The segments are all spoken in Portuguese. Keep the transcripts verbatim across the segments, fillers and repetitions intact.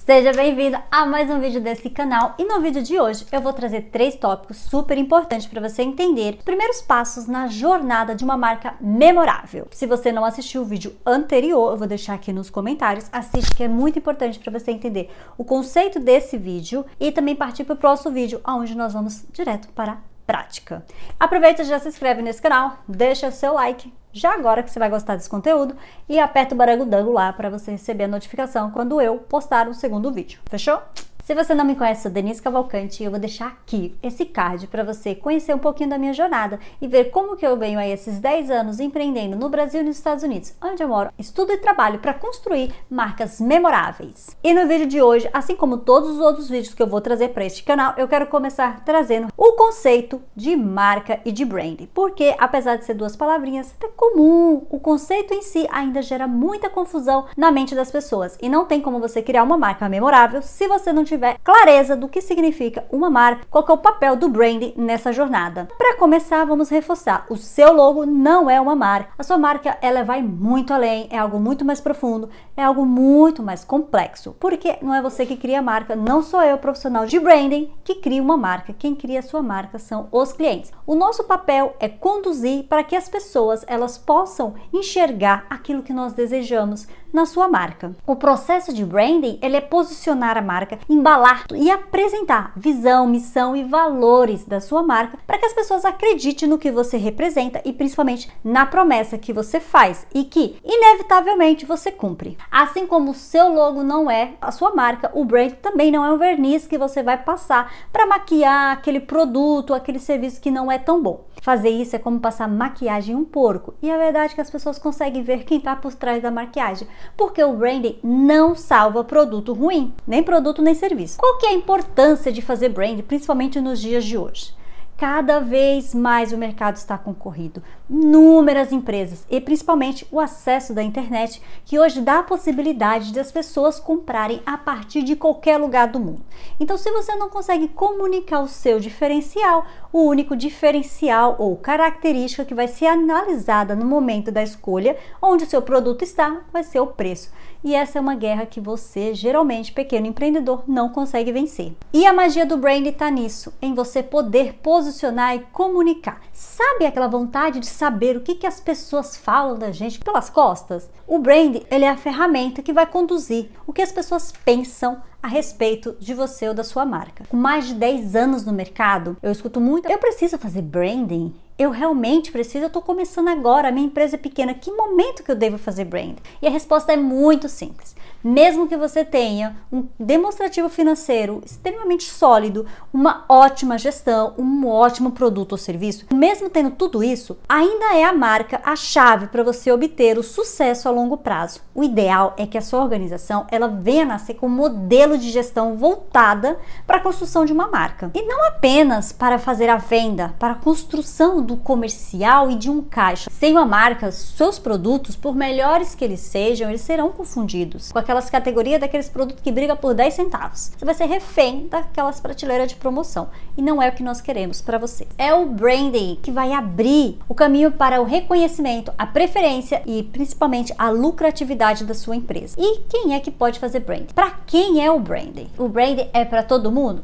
Seja bem-vindo a mais um vídeo desse canal e no vídeo de hoje eu vou trazer três tópicos super importantes para você entender os primeiros passos na jornada de uma marca memorável. Se você não assistiu o vídeo anterior, eu vou deixar aqui nos comentários, assiste que é muito importante para você entender o conceito desse vídeo e também partir para o próximo vídeo, onde nós vamos direto para a prática. Aproveita e já se inscreve nesse canal, deixa o seu like já agora que você vai gostar desse conteúdo e aperta o barangudango lá para você receber a notificação quando eu postar o segundo vídeo, fechou? Se você não me conhece, eu sou Denise Cavalcante e eu vou deixar aqui esse card para você conhecer um pouquinho da minha jornada e ver como que eu venho aí esses dez anos empreendendo no Brasil e nos Estados Unidos, onde eu moro, estudo e trabalho para construir marcas memoráveis. E no vídeo de hoje, assim como todos os outros vídeos que eu vou trazer para este canal, eu quero começar trazendo o conceito de marca e de branding, porque apesar de ser duas palavrinhas, é comum, o conceito em si ainda gera muita confusão na mente das pessoas e não tem como você criar uma marca memorável se você não tiver clareza do que significa uma marca, qual que é o papel do branding nessa jornada. Para começar, vamos reforçar, o seu logo não é uma marca. A sua marca, ela vai muito além, é algo muito mais profundo, é algo muito mais complexo, porque não é você que cria a marca, não sou eu, profissional de branding, que cria uma marca. Quem cria a sua marca são os clientes. O nosso papel é conduzir para que as pessoas, elas possam enxergar aquilo que nós desejamos na sua marca. O processo de branding, ele é posicionar a marca, embalar e apresentar visão, missão e valores da sua marca para que as pessoas acreditem no que você representa e principalmente na promessa que você faz e que inevitavelmente você cumpre. Assim como o seu logo não é a sua marca, o brand também não é um verniz que você vai passar para maquiar aquele produto, aquele serviço que não é tão bom. Fazer isso é como passar maquiagem em um porco e a verdade é que as pessoas conseguem ver quem está por trás da maquiagem, porque o branding não salva produto ruim, nem produto nem serviço. Qual que é a importância de fazer branding, principalmente nos dias de hoje? Cada vez mais o mercado está concorrido, inúmeras empresas e principalmente o acesso da internet, que hoje dá a possibilidade das pessoas comprarem a partir de qualquer lugar do mundo. Então, se você não consegue comunicar o seu diferencial, o único diferencial ou característica que vai ser analisada no momento da escolha, onde o seu produto está, vai ser o preço. E essa é uma guerra que você, geralmente pequeno empreendedor, não consegue vencer. E a magia do brand está nisso, em você poder posicionar e comunicar. Sabe aquela vontade de saber o que, que as pessoas falam da gente pelas costas? O brand, ele é a ferramenta que vai conduzir o que as pessoas pensam a respeito de você ou da sua marca. Com mais de dez anos no mercado, eu escuto muito, eu preciso fazer branding? Eu realmente preciso? Eu estou começando agora, a minha empresa é pequena, que momento que eu devo fazer branding? E a resposta é muito simples. Mesmo que você tenha um demonstrativo financeiro extremamente sólido, uma ótima gestão, um ótimo produto ou serviço, mesmo tendo tudo isso, ainda é a marca a chave para você obter o sucesso a longo prazo. O ideal é que a sua organização ela venha a nascer com um modelo de gestão voltada para a construção de uma marca. E não apenas para fazer a venda, para a construção do comercial e de um caixa. Sem uma marca, seus produtos, por melhores que eles sejam, eles serão confundidos com aquelas categorias daqueles produtos que brigam por dez centavos. Você vai ser refém daquelas prateleiras de promoção e não é o que nós queremos para você. É o branding que vai abrir o caminho para o reconhecimento, a preferência e principalmente a lucratividade da sua empresa. E quem é que pode fazer branding? Para quem é o branding? O branding é para todo mundo?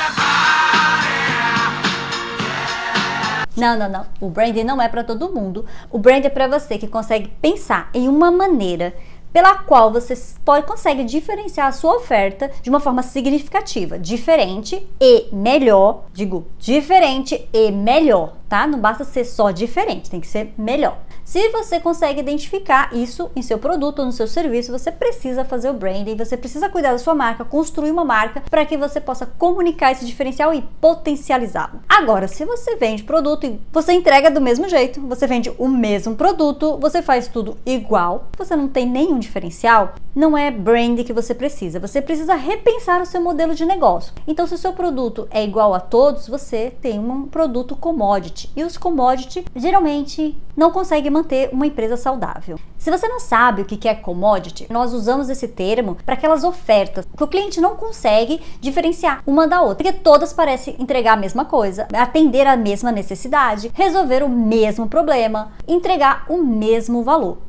Não, não, não. O branding não é para todo mundo. O branding é para você que consegue pensar em uma maneira pela qual você pode, consegue diferenciar a sua oferta de uma forma significativa, diferente e melhor. Digo, diferente e melhor, tá? Não basta ser só diferente, tem que ser melhor. Se você consegue identificar isso em seu produto ou no seu serviço, você precisa fazer o branding, você precisa cuidar da sua marca, construir uma marca para que você possa comunicar esse diferencial e potencializá-lo. Agora, se você vende produto e você entrega do mesmo jeito, você vende o mesmo produto, você faz tudo igual, você não tem nenhum diferencial, não é branding que você precisa. Você precisa repensar o seu modelo de negócio. Então, se o seu produto é igual a todos, você tem um produto commodity. E os commodity geralmente não conseguem manter uma empresa saudável. Se você não sabe o que é commodity, nós usamos esse termo para aquelas ofertas que o cliente não consegue diferenciar uma da outra, porque todas parecem entregar a mesma coisa, atender a mesma necessidade, resolver o mesmo problema, entregar o mesmo valor.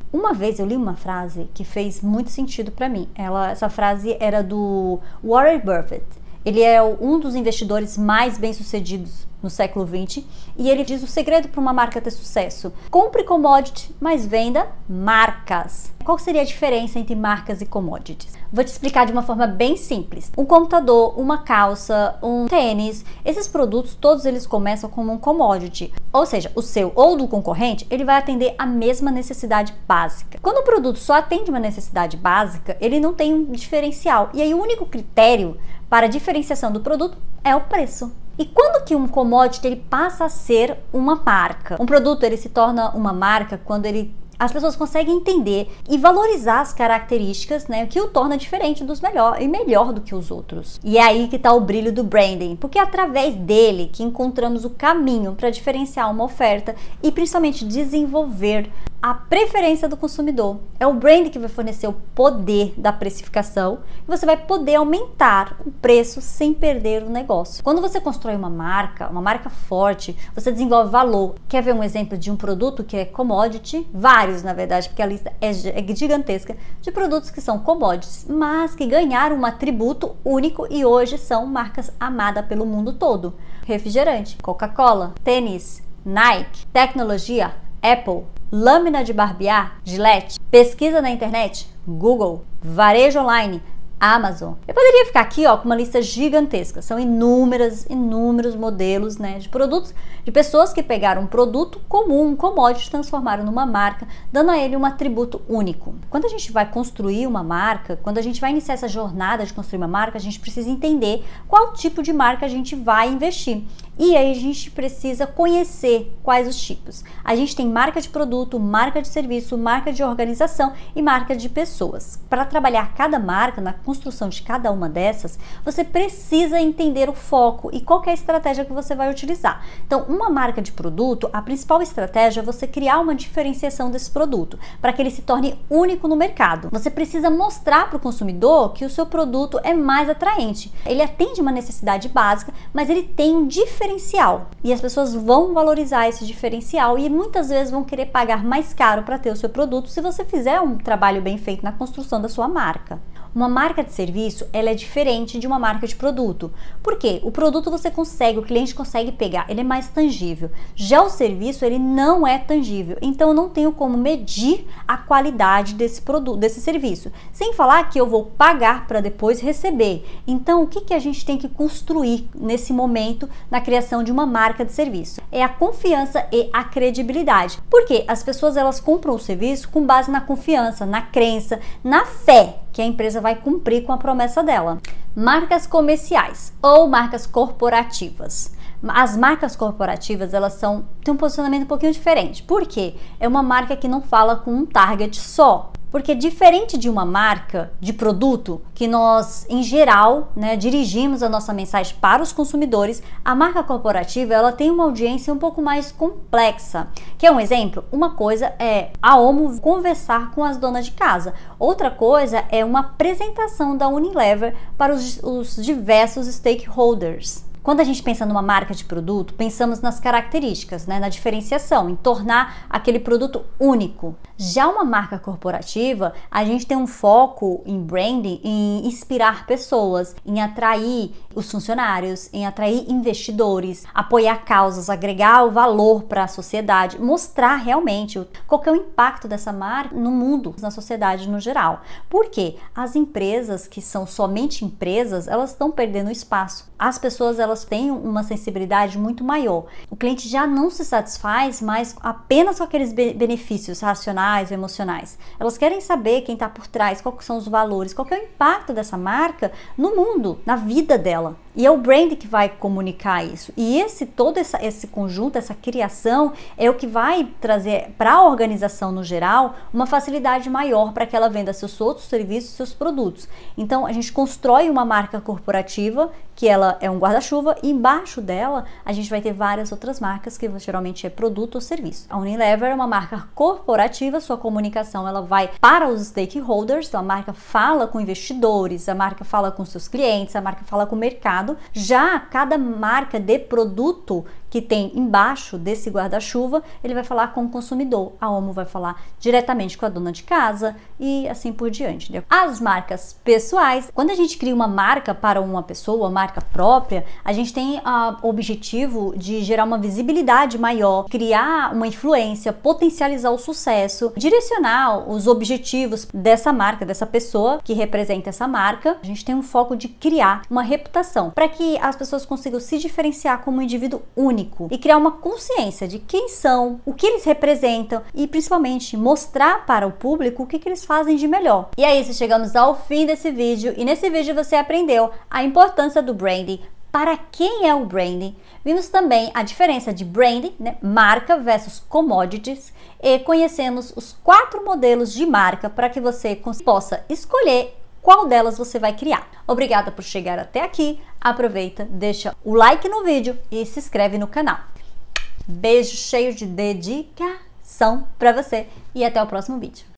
Uma vez eu li uma frase que fez muito sentido para mim. Ela, essa frase era do Warren Buffett. Ele é um dos investidores mais bem-sucedidos no século vinte e ele diz o segredo para uma marca ter sucesso: compre commodity, mas venda marcas. Qual seria a diferença entre marcas e commodities? Vou te explicar de uma forma bem simples. Um computador, uma calça, um tênis, esses produtos todos eles começam como um commodity, ou seja, o seu ou do concorrente, ele vai atender a mesma necessidade básica. Quando o produto só atende uma necessidade básica, ele não tem um diferencial, e aí o único critério para a diferenciação do produto é o preço. E quando que um commodity ele passa a ser uma marca? Um produto ele se torna uma marca quando ele as pessoas conseguem entender e valorizar as características, né, que o torna diferente dos melhor e melhor do que os outros. E é aí que está o brilho do branding, porque é através dele que encontramos o caminho para diferenciar uma oferta e principalmente desenvolver a preferência do consumidor. É o brand que vai fornecer o poder da precificação e você vai poder aumentar o preço sem perder o negócio. Quando você constrói uma marca, uma marca forte, você desenvolve valor. Quer ver um exemplo de um produto que é commodity? Vários, na verdade, porque a lista é gigantesca de produtos que são commodities, mas que ganharam um atributo único e hoje são marcas amadas pelo mundo todo. Refrigerante, Coca-Cola, tênis, Nike, tecnologia, Apple, lâmina de barbear, Gillette, pesquisa na internet, Google, varejo online, Amazon. Eu poderia ficar aqui ó, com uma lista gigantesca. São inúmeras, inúmeros modelos, né, de produtos, de pessoas que pegaram um produto comum, um commodity, transformaram numa marca, dando a ele um atributo único. Quando a gente vai construir uma marca, quando a gente vai iniciar essa jornada de construir uma marca, a gente precisa entender qual tipo de marca a gente vai investir. E aí a gente precisa conhecer quais os tipos. A gente tem marca de produto, marca de serviço, marca de organização e marca de pessoas. Para trabalhar cada marca, na construção de cada uma dessas, você precisa entender o foco e qual é a estratégia que você vai utilizar. Então, uma marca de produto, a principal estratégia é você criar uma diferenciação desse produto, para que ele se torne único no mercado. Você precisa mostrar para o consumidor que o seu produto é mais atraente. Ele atende uma necessidade básica, mas ele tem um diferencial. E as pessoas vão valorizar esse diferencial e muitas vezes vão querer pagar mais caro para ter o seu produto se você fizer um trabalho bem feito na construção da sua marca. Uma marca de serviço, ela é diferente de uma marca de produto. Por quê? O produto você consegue, o cliente consegue pegar, ele é mais tangível. Já o serviço, ele não é tangível. Então eu não tenho como medir a qualidade desse produto, desse serviço. Sem falar que eu vou pagar para depois receber. Então o que que a gente tem que construir nesse momento na criação de uma marca de serviço? É a confiança e a credibilidade. Porque as pessoas elas compram o serviço com base na confiança, na crença, na fé que a empresa vai cumprir com a promessa dela. Marcas comerciais ou marcas corporativas. As marcas corporativas, elas são, têm um posicionamento um pouquinho diferente. Por quê? É uma marca que não fala com um target só. Porque diferente de uma marca de produto, que nós, em geral, né, dirigimos a nossa mensagem para os consumidores, a marca corporativa ela tem uma audiência um pouco mais complexa. Quer um exemplo? Uma coisa é a Omo conversar com as donas de casa. Outra coisa é uma apresentação da Unilever para os, os diversos stakeholders. Quando a gente pensa numa marca de produto, pensamos nas características, né, na diferenciação, em tornar aquele produto único. Já uma marca corporativa, a gente tem um foco em branding, em inspirar pessoas, em atrair os funcionários, em atrair investidores, apoiar causas, agregar o valor para a sociedade, mostrar realmente qual que é o impacto dessa marca no mundo, na sociedade no geral. Por quê? As empresas que são somente empresas, elas estão perdendo espaço. As pessoas, elas têm uma sensibilidade muito maior. O cliente já não se satisfaz mais apenas com aqueles benefícios racionais, emocionais. Elas querem saber quem está por trás, quais são os valores, qual que é o impacto dessa marca no mundo, na vida dela. E é o brand que vai comunicar isso. E esse todo essa, esse conjunto, essa criação é o que vai trazer para a organização no geral uma facilidade maior para que ela venda seus outros serviços, seus produtos. Então a gente constrói uma marca corporativa que ela é um guarda-chuva e embaixo dela a gente vai ter várias outras marcas que geralmente é produto ou serviço. A Unilever é uma marca corporativa, sua comunicação ela vai para os stakeholders, então a marca fala com investidores, a marca fala com seus clientes, a marca fala com o mercado. Já cada marca de produto que tem embaixo desse guarda-chuva, ele vai falar com o consumidor, a Omo vai falar diretamente com a dona de casa e assim por diante. Né? As marcas pessoais, quando a gente cria uma marca para uma pessoa, uma marca própria, a gente tem o objetivo de gerar uma visibilidade maior, criar uma influência, potencializar o sucesso, direcionar os objetivos dessa marca, dessa pessoa que representa essa marca. A gente tem um foco de criar uma reputação para que as pessoas consigam se diferenciar como um indivíduo único e criar uma consciência de quem são, o que eles representam e principalmente mostrar para o público o que, que eles fazem de melhor. E é isso, chegamos ao fim desse vídeo e nesse vídeo você aprendeu a importância do branding. Para quem é o branding? Vimos também a diferença de branding, né, marca versus commodities, e conhecemos os quatro modelos de marca para que você possa escolher qual delas você vai criar. Obrigada por chegar até aqui, aproveita, deixa o like no vídeo e se inscreve no canal. Beijo cheio de dedicação para você e até o próximo vídeo.